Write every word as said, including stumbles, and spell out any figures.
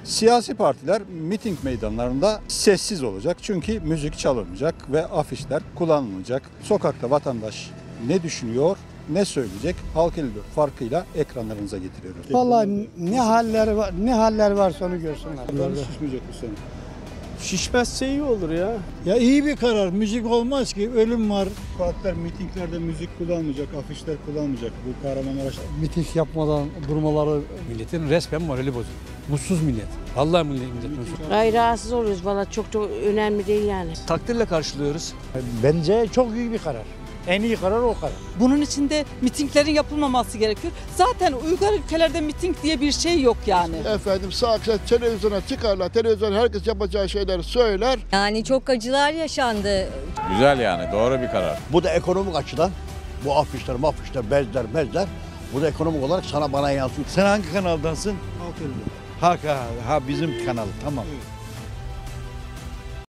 Siyasi partiler miting meydanlarında sessiz olacak çünkü müzik çalınmayacak ve afişler kullanılmayacak. Sokakta vatandaş ne düşünüyor, ne söyleyecek halk eli farkıyla ekranlarınıza getiriyoruz. Vallahi ne haller var, ne haller varsa onu görsünler. Şişmeyecek bu sene. Şişmezse iyi olur ya. Ya iyi bir karar. Müzik olmaz ki. Ölüm var. Partiler mitinglerde müzik kullanmayacak, afişler kullanmayacak. Bu Kahramanmaraş'ta. Miting yapmadan durmaları Milletin resmen morali bozuk. Mutsuz millet. Vallahi millet, millet mutsuz. Gayet rahatsız oluruz valla çok çok önemli değil yani. Takdirle karşılıyoruz. bence çok iyi bir karar. En iyi karar o karar. Bunun içinde mitinglerin yapılmaması gerekiyor. Zaten uygar ülkelerde miting diye bir şey yok yani. Efendim sağ akşam televizyona çıkarlar, televizyon herkes yapacağı şeyleri söyler. Yani çok acılar yaşandı. Güzel yani doğru bir karar. Bu da ekonomik açıdan bu afişler, mafişler, bezler, mezler bu da ekonomik olarak sana bana yansıyor. Sen hangi kanaldansın? Halk eli. Ha, ha, ha bizim kanal. Tamam. Evet.